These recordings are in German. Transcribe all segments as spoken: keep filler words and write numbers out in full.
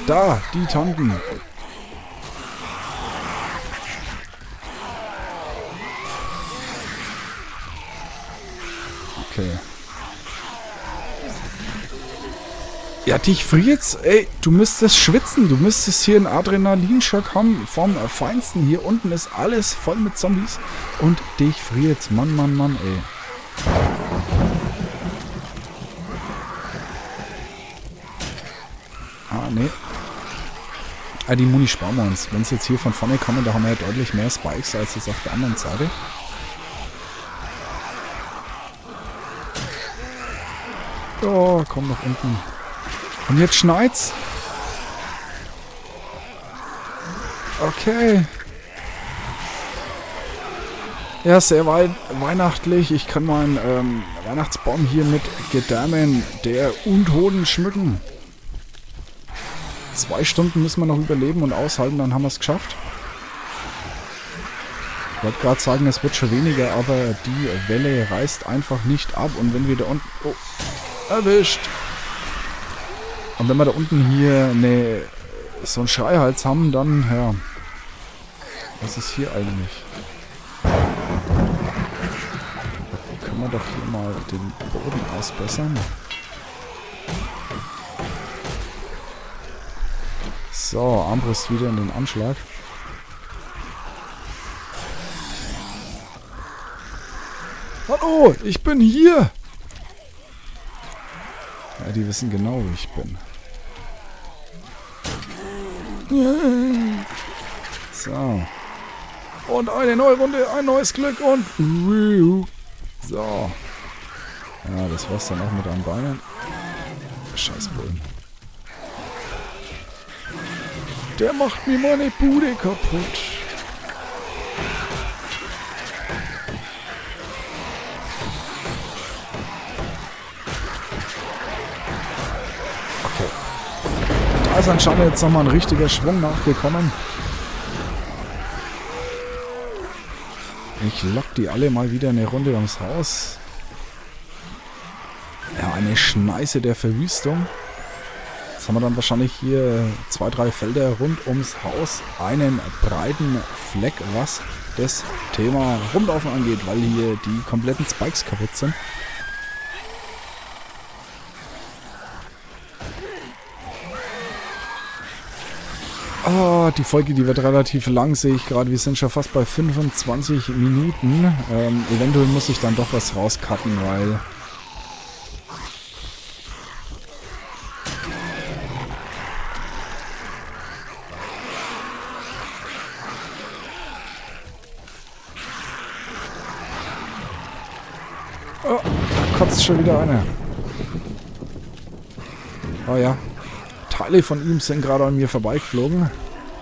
Da, die Tanten. Okay. Ja, dich friert's. Ey, du müsstest schwitzen. Du müsstest hier einen Adrenalinschock haben vom Feinsten. Hier unten ist alles voll mit Zombies. Und dich friert's. Mann, Mann, Mann, ey. Ah, nee. Ah, die Muni sparen wir uns. Wenn es jetzt hier von vorne kommen, da haben wir ja deutlich mehr Spikes als jetzt auf der anderen Seite. Oh, komm nach unten. Und jetzt schneit's. Okay. Ja, sehr wei weihnachtlich. Ich kann meinen ähm, Weihnachtsbaum hier mit Gedärmen der Untoten schmücken. Zwei Stunden müssen wir noch überleben und aushalten, dann haben wir es geschafft. Ich wollte gerade sagen, es wird schon weniger, aber die Welle reißt einfach nicht ab. Und wenn wir da unten... Oh, erwischt! Und wenn wir da unten hier eine, so einen Schreihals haben, dann, ja, was ist hier eigentlich? Können wir doch hier mal den Boden ausbessern. So, Armbrust wieder in den Anschlag. Hallo, ich bin hier! Ja, die wissen genau, wo ich bin. So. Und eine neue Runde, ein neues Glück und... So. Ja, das war's dann auch mit deinen Beinen. Scheiß Bullen. Der macht mir meine Bude kaputt. Da ist anscheinend jetzt nochmal ein richtiger Schwung nachgekommen. Ich lock die alle mal wieder eine Runde ums Haus. Ja, eine Schneise der Verwüstung. Jetzt haben wir dann wahrscheinlich hier zwei, drei Felder rund ums Haus. Einen breiten Fleck, was das Thema Rumlaufen angeht, weil hier die kompletten Spikes kaputt sind. Oh, die Folge, die wird relativ lang, sehe ich gerade. Wir sind schon fast bei fünfundzwanzig Minuten. Ähm, eventuell muss ich dann doch was rauscutten, weil... Oh, da kotzt schon wieder einer. Oh ja. Teile von ihm sind gerade an mir vorbeigeflogen.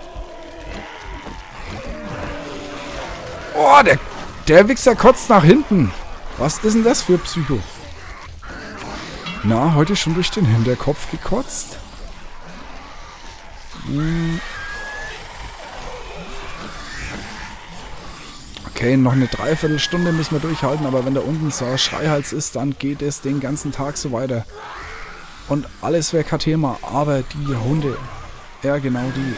Oh, der, der Wichser kotzt nach hinten. Was ist denn das für Psycho? Na, heute schon durch den Hinterkopf gekotzt? Hm. Okay, noch eine Dreiviertelstunde müssen wir durchhalten, aber wenn da unten so ein Schreihals ist, dann geht es den ganzen Tag so weiter. Und alles wäre kein Thema, aber die Hunde, ja genau die.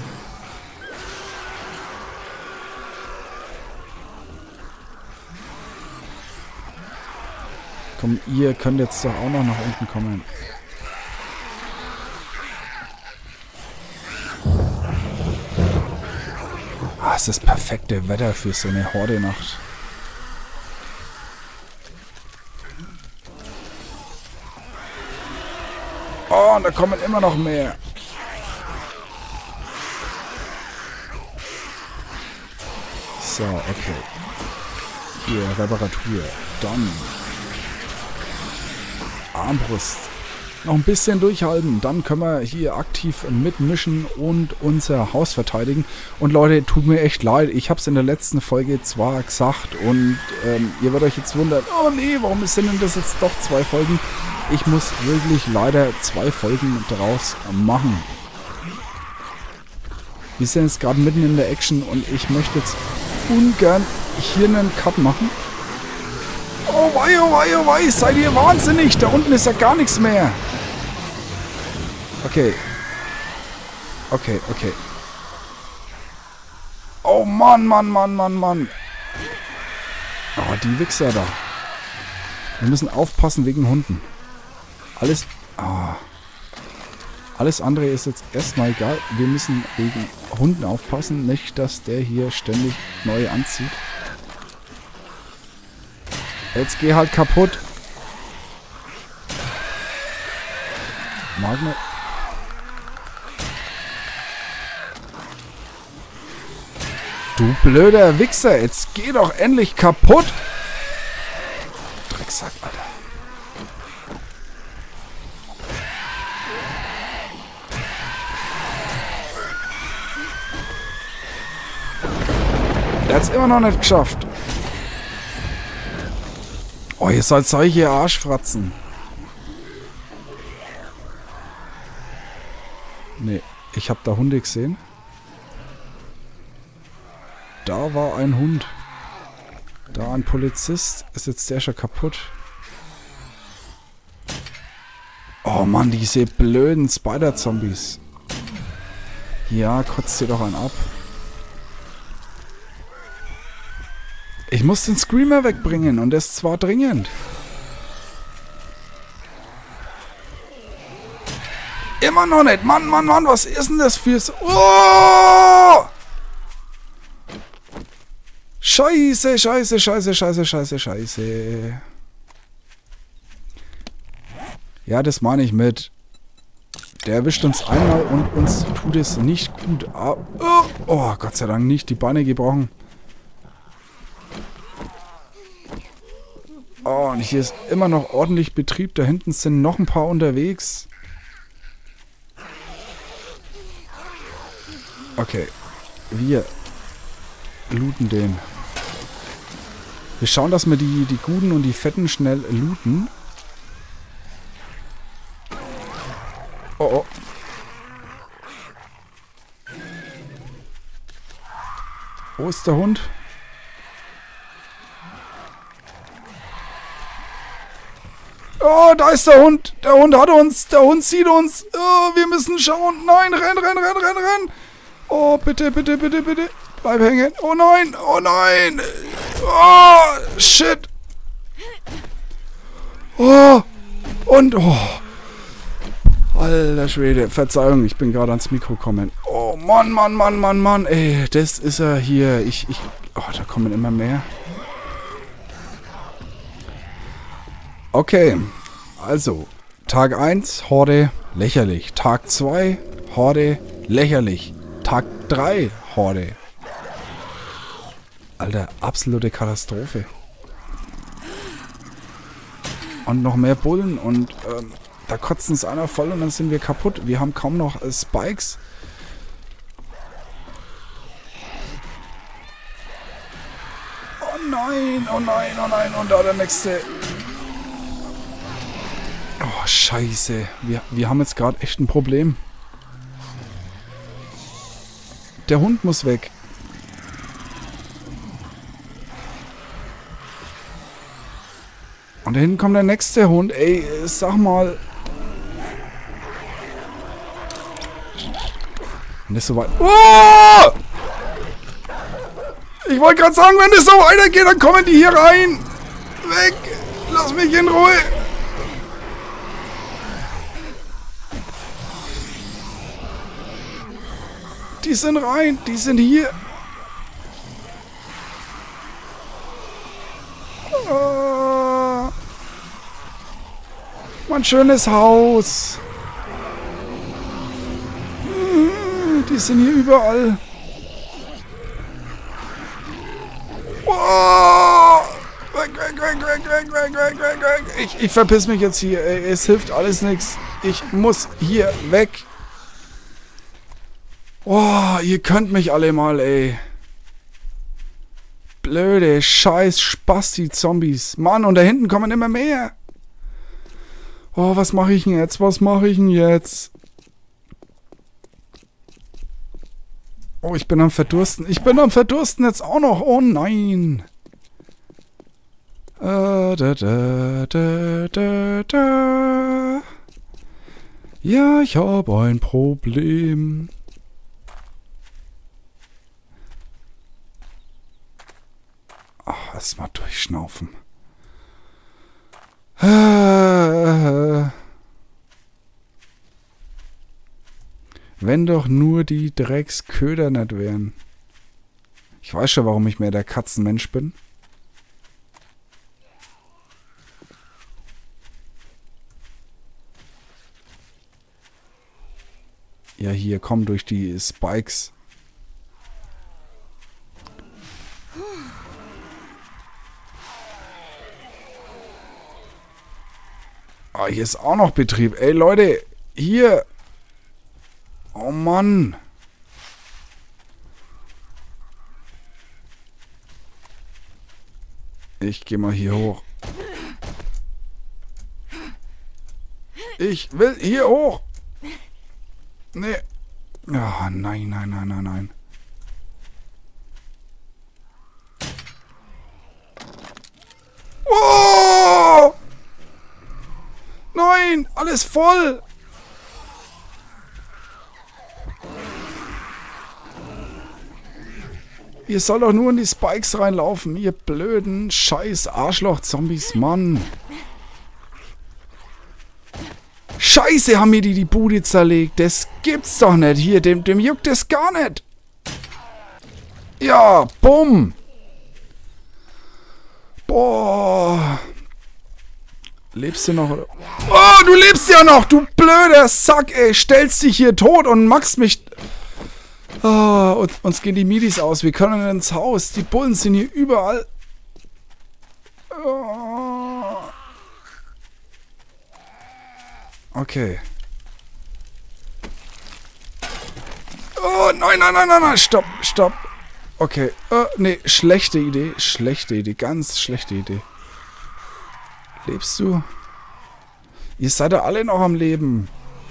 Komm, ihr könnt jetzt doch auch noch nach unten kommen. Ah, es ist das perfekte Wetter für so eine Horde-Nacht. Oh, und da kommen immer noch mehr. So, okay. Hier, Reparatur. Dann. Armbrust. Noch ein bisschen durchhalten. Dann können wir hier aktiv mitmischen und unser Haus verteidigen. Und Leute, tut mir echt leid. Ich habe es in der letzten Folge zwar gesagt und ähm, ihr werdet euch jetzt wundern, oh nee, warum sind denn das jetzt doch zwei Folgen? Ich muss wirklich leider zwei Folgen draus machen. Wir sind jetzt gerade mitten in der Action und ich möchte jetzt ungern hier einen Cut machen. Oh wei, oh wei, oh wei, seid ihr wahnsinnig? Da unten ist ja gar nichts mehr. Okay. Okay, okay. Oh Mann, Mann, Mann, Mann, Mann. Oh, die Wichser da. Wir müssen aufpassen wegen Hunden. Alles... Ah. Alles andere ist jetzt erstmal egal. Wir müssen wegen Hunden aufpassen. Nicht, dass der hier ständig neu anzieht. Jetzt geh halt kaputt. Magnet. Du blöder Wichser. Jetzt geh doch endlich kaputt. Drecksack, Alter. Der hat es immer noch nicht geschafft. Oh, ihr seid solche Arschfratzen. Nee, ich habe da Hunde gesehen. Da war ein Hund. Da ein Polizist. Ist jetzt der schon kaputt? Oh Mann, diese blöden Spider-Zombies. Ja, kotzt dir doch einen ab. Ich muss den Screamer wegbringen und das zwar dringend. Immer noch nicht. Mann, Mann, Mann, was ist denn das fürs... Oh! Scheiße, scheiße, scheiße, scheiße, scheiße, scheiße. Ja, das meine ich mit. Der erwischt uns einmal und uns tut es nicht gut. Oh, oh, Gott sei Dank nicht. Die Beine gebrochen. Oh, und hier ist immer noch ordentlich Betrieb. Da hinten sind noch ein paar unterwegs. Okay. Wir looten den. Wir schauen, dass wir die, die Guten und die Fetten schnell looten. Oh, oh. Wo ist der Hund? Oh, da ist der Hund. Der Hund hat uns. Der Hund sieht uns. Oh, wir müssen schauen. Nein, renn, renn, renn, renn, renn. Oh, bitte, bitte, bitte, bitte. Bleib hängen. Oh nein, oh nein. Oh, shit. Oh, und, oh. Alter Schwede. Verzeihung, ich bin gerade ans Mikro gekommen. Oh, Mann, Mann, Mann, Mann, Mann. Ey, das ist er hier. Ich, ich, oh, da kommen immer mehr. Okay, also, Tag eins, Horde, lächerlich. Tag zwei, Horde, lächerlich. Tag drei, Horde. Alter, absolute Katastrophe. Und noch mehr Bullen und ähm, da kotzen es einer voll und dann sind wir kaputt. Wir haben kaum noch äh, Spikes. Oh nein, oh nein, oh nein. Und da der nächste... Oh, scheiße. Wir, wir haben jetzt gerade echt ein Problem. Der Hund muss weg. Und da hinten kommt der nächste Hund. Ey, sag mal. Nicht so weit. Oh! Ich wollte gerade sagen, wenn es so weitergeht, dann kommen die hier rein. Weg. Lass mich in Ruhe. Die sind rein, die sind hier. Oh, mein schönes Haus. Die sind hier überall. Oh, weg, weg, weg, weg, weg, weg, weg, weg, weg. Ich, ich verpiss mich jetzt hier. Ey, es hilft alles nichts. Ich muss hier weg. Oh, ihr könnt mich alle mal, ey. Blöde, scheiß Spasti-Zombies. Mann, und da hinten kommen immer mehr. Oh, was mache ich denn jetzt? Was mache ich denn jetzt? Oh, ich bin am Verdursten. Ich bin am Verdursten jetzt auch noch. Oh nein. Äh, da, da, da, da, da. Ja, ich habe ein Problem. Erstmal durchschnaufen. Wenn doch nur die Drecksköder nicht wären. Ich weiß schon, warum ich mehr der Katzenmensch bin. Ja, hier, komm durch die Spikes. Ah, hier ist auch noch Betrieb. Ey, Leute, hier. Oh, Mann. Ich gehe mal hier hoch. Ich will hier hoch. Nee. Ah, nein, nein, nein, nein, nein. Oh! Nein, alles voll. Ihr sollt doch nur in die Spikes reinlaufen, ihr blöden scheiß Arschloch-Zombies, Mann. Scheiße, haben mir die die Bude zerlegt. Das gibt's doch nicht. Hier, dem, dem juckt es gar nicht. Ja, bumm. Boah. Lebst du noch? Oder? Oh, du lebst ja noch, du blöder Sack, ey. Stellst dich hier tot und magst mich... Oh, uns, uns gehen die Midis aus. Wir können ins Haus. Die Bullen sind hier überall. Oh. Okay. Oh, nein, nein, nein, nein, nein. Stopp, stopp. Okay. Uh, nee, schlechte Idee. Schlechte Idee. Ganz schlechte Idee. Lebst du? Ihr seid ja alle noch am Leben.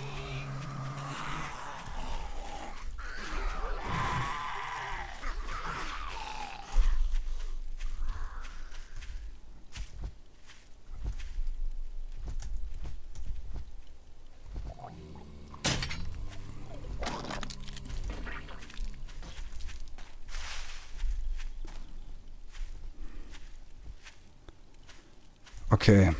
Okay.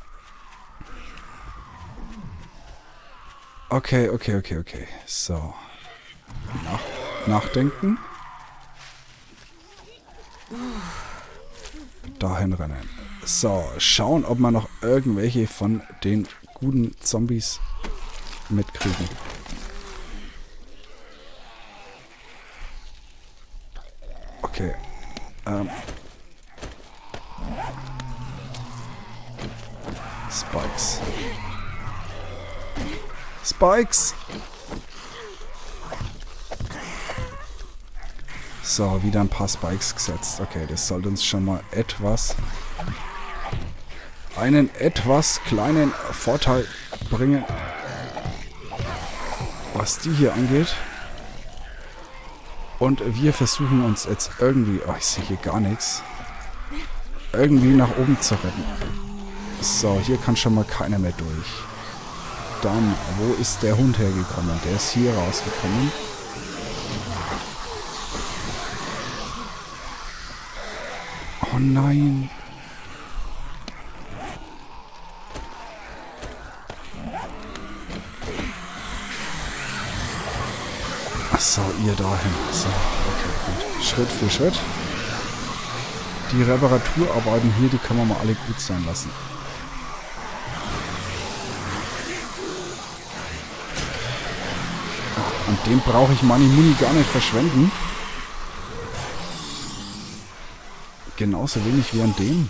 Okay, okay, okay, okay. So. Nach, nachdenken. Dahin rennen. So, schauen, ob wir noch irgendwelche von den guten Zombies mitkriegen. Okay. Ähm. Spikes. Spikes! So, wieder ein paar Spikes gesetzt. Okay, das sollte uns schon mal etwas... einen etwas kleinen Vorteil bringen, was die hier angeht. Und wir versuchen uns jetzt irgendwie... Oh, ich sehe hier gar nichts. Irgendwie nach oben zu retten. So, hier kann schon mal keiner mehr durch. Dann, wo ist der Hund hergekommen? Der ist hier rausgekommen. Oh nein. Ach so, ihr dahin. So, okay, gut. Schritt für Schritt. Die Reparaturarbeiten hier, die können wir mal alle gut sein lassen. An dem brauche ich meine Muni gar nicht verschwenden. Genauso wenig wie an dem.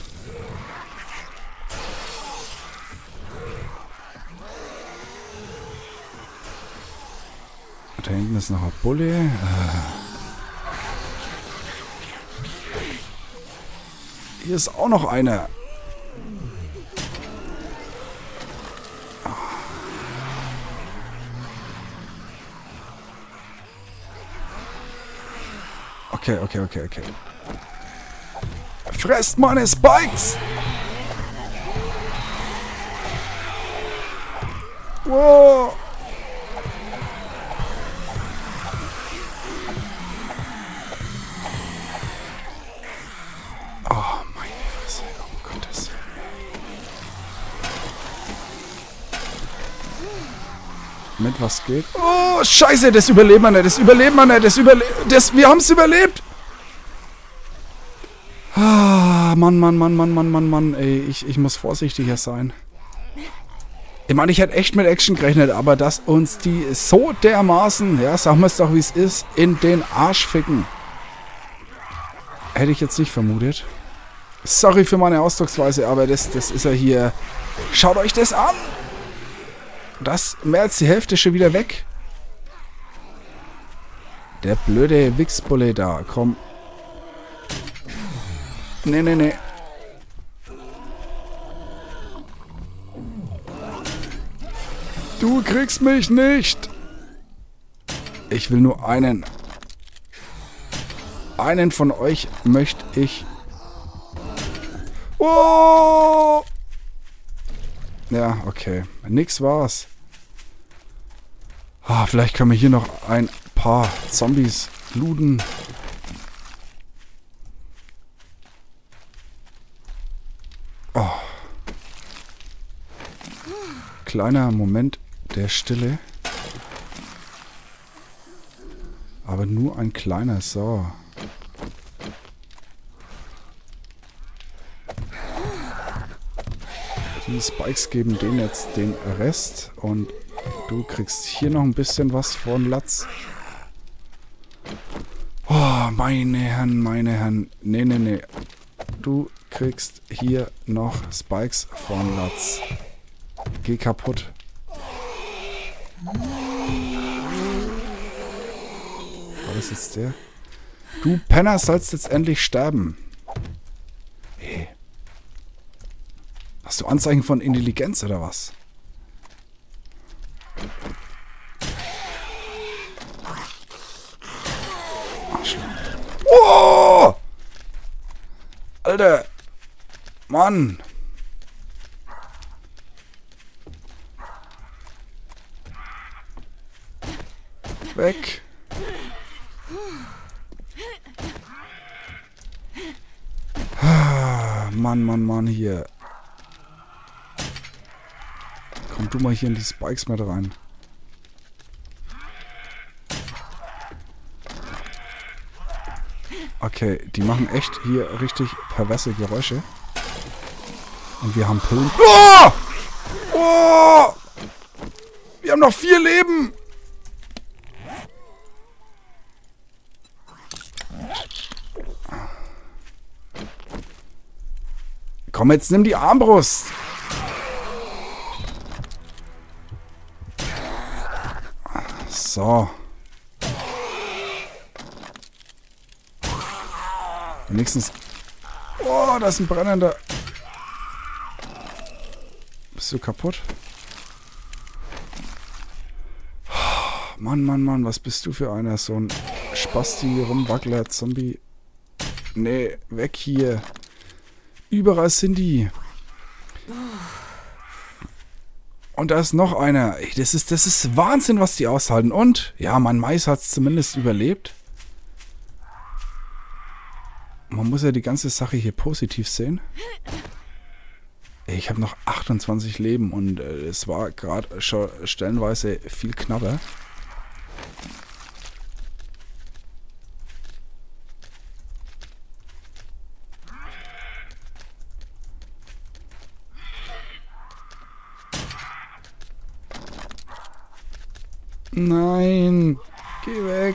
Da hinten ist noch ein Bulle. Hier ist auch noch einer. Okay, okay, okay, okay. Fresst meine Spikes! Wow! Oh mit was geht. Oh, scheiße, das überleben wir nicht, das überleben wir nicht, das überle das, wir haben es überlebt. Ah, Mann, Mann, Mann, Mann, Mann, Mann, Mann, ey, ich, ich muss vorsichtiger sein. Ich meine, ich hätte echt mit Action gerechnet, aber dass uns die so dermaßen, ja, sagen wir es doch wie es ist, in den Arsch ficken. Hätte ich jetzt nicht vermutet. Sorry für meine Ausdrucksweise, aber das, das ist ja hier... Schaut euch das an! Das, mehr als die Hälfte schon wieder weg. Der blöde Wichsbulle da, komm. Nee, nee, nee. Du kriegst mich nicht! Ich will nur einen... Einen von euch möchte ich... Oh! Ja, okay. Nix war's. Ah, vielleicht können wir hier noch ein paar Zombies looten. Oh. Kleiner Moment der Stille. Aber nur ein kleiner, so. Die Spikes geben denen jetzt den Rest und du kriegst hier noch ein bisschen was von Latz. Oh, meine Herren, meine Herren. Nee, nee, nee. Du kriegst hier noch Spikes von Latz. Geh kaputt. War das jetzt der? Du Penner sollst jetzt endlich sterben. Hey. Hast du Anzeichen von Intelligenz oder was? Oh! Alter! Mann! Weg! Ah, Mann, Mann, Mann, hier. Komm du mal hier in die Spikes mit rein. Okay, die machen echt hier richtig perverse Geräusche. Und wir haben Pillen. Oh! Oh! Wir haben noch vier Leben! Komm, jetzt nimm die Armbrust! So. Wenigstens... Oh, da ist ein brennender... Bist du kaputt? Mann, Mann, Mann, was bist du für einer? So ein Spasti, Rumwackler, Zombie. Nee, weg hier. Überall sind die. Und da ist noch einer. Ey, das ist, das ist Wahnsinn, was die aushalten. Und, ja, mein Mais hat es zumindest überlebt. Man muss ja die ganze Sache hier positiv sehen. Ey, ich habe noch achtundzwanzig Leben und äh, es war gerade schon stellenweise viel knapper. Nein, geh weg.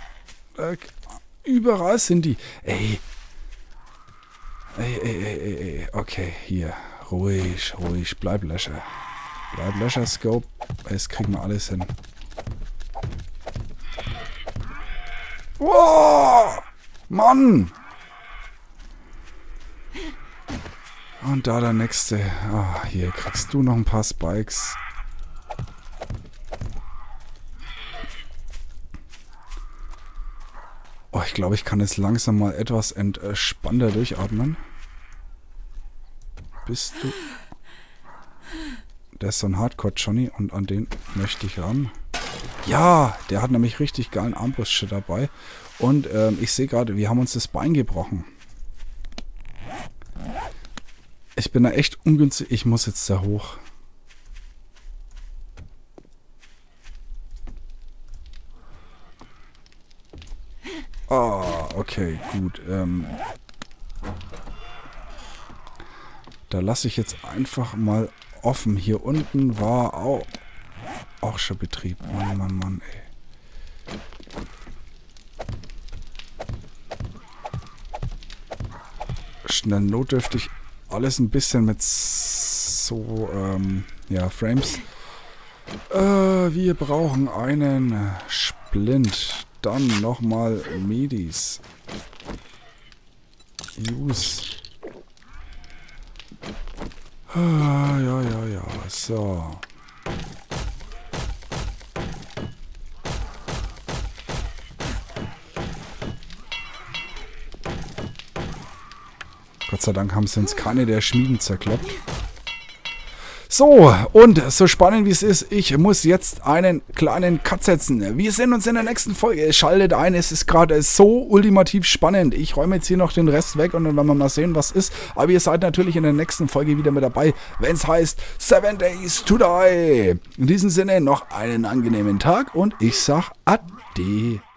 Überall sind die. Ey. Ey, ey, ey, ey, ey. Okay, hier. Ruhig, ruhig. Bleib Löscher. Bleib Löscher, Scope. Jetzt kriegen wir alles hin. Wow! Mann! Und da der nächste. Ah, hier kriegst du noch ein paar Spikes. Oh, ich glaube, ich kann jetzt langsam mal etwas entspannter durchatmen. Bist du... Der ist so ein Hardcore-Johnny und an den möchte ich ran. Ja, der hat nämlich richtig geilen Armbrustshit dabei. Und ähm, ich sehe gerade, wir haben uns das Bein gebrochen. Ich bin da echt ungünstig. Ich muss jetzt da hoch. Ah, okay, gut. Ähm, da lasse ich jetzt einfach mal offen. Hier unten war auch, auch schon Betrieb. Mann, Mann, Mann, ey. Schnell notdürftig alles ein bisschen mit so, ähm, ja, Frames. Äh, wir brauchen einen Splint. Dann nochmal Medis. Use. Ah, ja, ja, ja. So. Gott sei Dank haben sie uns keine der Schmieden zerkloppt. So, und so spannend wie es ist, ich muss jetzt einen kleinen Cut setzen. Wir sehen uns in der nächsten Folge. Schaltet ein, es ist gerade so ultimativ spannend. Ich räume jetzt hier noch den Rest weg und dann werden wir mal sehen, was ist. Aber ihr seid natürlich in der nächsten Folge wieder mit dabei, wenn es heißt Seven Days to Die. In diesem Sinne noch einen angenehmen Tag und ich sag Ade.